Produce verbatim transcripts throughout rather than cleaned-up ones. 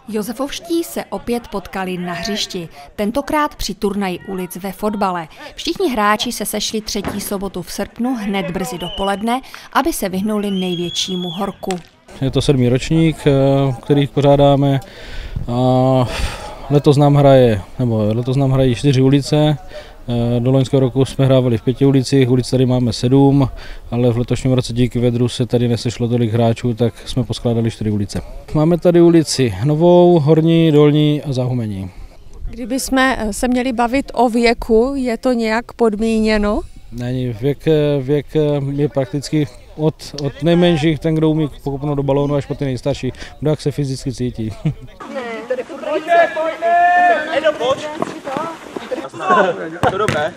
Josefovští se opět potkali na hřišti, tentokrát při turnaji ulic ve fotbale. Všichni hráči se sešli třetí sobotu v srpnu hned brzy dopoledne, aby se vyhnuli největšímu horku. Je to sedmý ročník, který pořádáme. Letos nám hraje, nebo letos nám hrají čtyři ulice. Do loňského roku jsme hrávali v pěti ulicích, ulic tady máme sedm, ale v letošním roce díky vedru se tady nesešlo tolik hráčů, tak jsme poskládali čtyři ulice. Máme tady ulici Novou, Horní, Dolní a Záhumení. Kdybychom se měli bavit o věku, je to nějak podmíněno? Není, věk, věk je prakticky od, od nejmenších, ten, kdo umí pokopnout do balónu, až po ty nejstarší, kdo jak se fyzicky cítí. To dobré.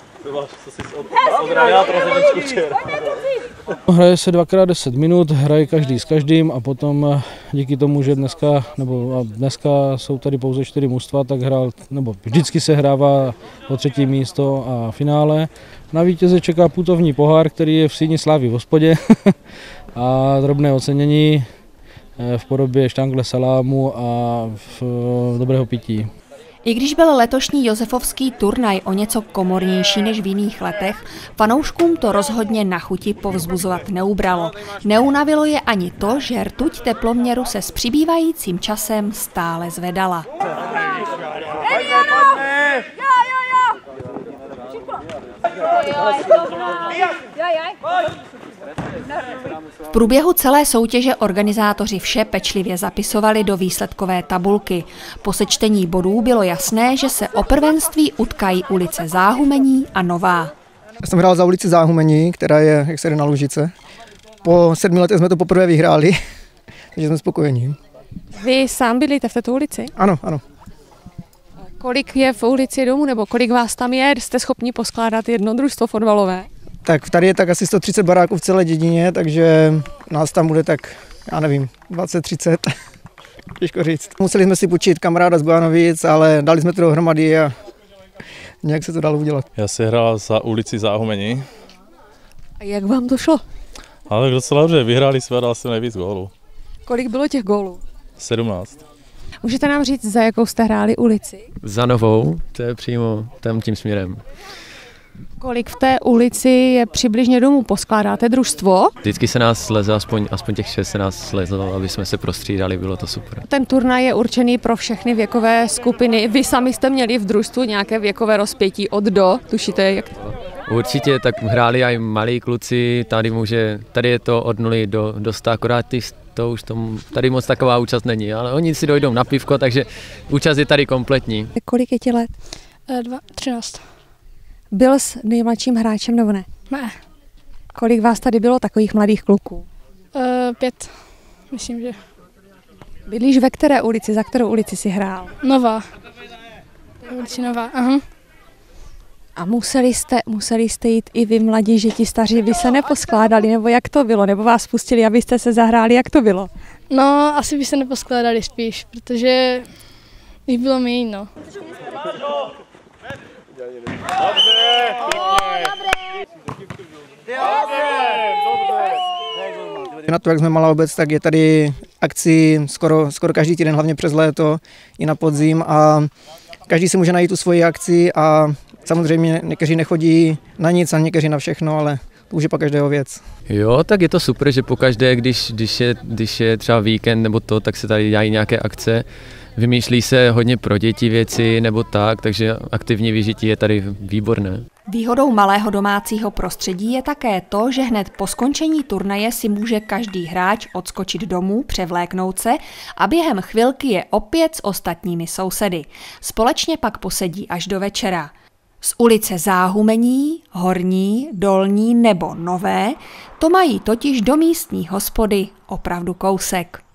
Hraje se dvakrát deset minut, hraje každý s každým a potom díky tomu, že dneska, nebo dneska jsou tady pouze čtyři mužstva, tak hrál, nebo vždycky se hrává o třetí místo a finále. Na vítěze čeká putovní pohár, který je v síni slávy v hospodě a drobné ocenění v podobě štangle salámu a v dobrého pití. I když byl letošní josefovský turnaj o něco komornější než v jiných letech, fanouškům to rozhodně na chuti povzbuzovat neubralo. Neunavilo je ani to, že rtuť teploměru se s přibývajícím časem stále zvedala. V průběhu celé soutěže organizátoři vše pečlivě zapisovali do výsledkové tabulky. Po sečtení bodů bylo jasné, že se o prvenství utkají ulice Záhumení a Nová. Já jsem hrál za ulici Záhumení, která je, jak se jde, na Lužice. Po sedmi letech jsme to poprvé vyhráli, takže jsme spokojení. Vy sám bydlíte v této ulici? Ano, ano. Kolik je v ulici domů, nebo kolik vás tam je? Jste schopni poskládat jedno družstvo fotbalové? Tak tady je tak asi sto třicet baráků v celé dědině, takže nás tam bude tak, já nevím, dvacet třicet. Těžko říct. Museli jsme si půjčit kamaráda z Bojanovic, ale dali jsme to dohromady a nějak se to dalo udělat. Já si hrál za ulici Záhumení. A jak vám to šlo? Ale docela dobře, vyhráli jsme a dal jsem nejvíc gólů. Kolik bylo těch gólů? sedmnáct. Můžete nám říct, za jakou jste hráli ulici? Za Novou, to je přímo tam tím směrem. Kolik v té ulici je přibližně domů? Poskládáte družstvo? Vždycky se nás sleze, aspoň, aspoň těch šest se nás slezlo, aby jsme se prostřídali, bylo to super. Ten turnaj je určený pro všechny věkové skupiny. Vy sami jste měli v družstvu nějaké věkové rozpětí od do, tušíte jak to? Určitě, tak hráli i malí kluci, tady může, tady je to od nuly do, do sta, akorát ty, to už tom, tady moc taková účast není, ale oni si dojdou na pivko, takže účast je tady kompletní. Kolik je ti let? Dva, třináct. Byl s nejmladším hráčem nebo ne? Ne. Kolik vás tady bylo takových mladých kluků? Uh, pět, myslím, že. Bydlíš ve které ulici, za kterou ulici jsi hrál? Nová. Ulici Nová, aha. A museli jste, museli jste jít i vy mladí, že ti staří by se neposkládali, nebo jak to bylo? Nebo vás pustili, abyste se zahráli, jak to bylo? No, asi by se neposkládali spíš, protože jich bylo méně, no. Na to, jak jsme malá obec, tak je tady akcí skoro, skoro každý týden, hlavně přes léto i na podzim a každý si může najít tu svoji akci a samozřejmě někteří nechodí na nic a někteří na všechno, ale to už je pak každého věc. Jo, tak je to super, že pokaždé, když, když, je, když je třeba víkend nebo to, tak se tady dělají nějaké akce. Vymýšlí se hodně pro děti věci nebo tak, takže aktivní vyžití je tady výborné. Výhodou malého domácího prostředí je také to, že hned po skončení turnaje si může každý hráč odskočit domů, převléknout se a během chvilky je opět s ostatními sousedy. Společně pak posedí až do večera. Z ulice Záhumení, Horní, Dolní nebo Nové to mají totiž do místní hospody opravdu kousek.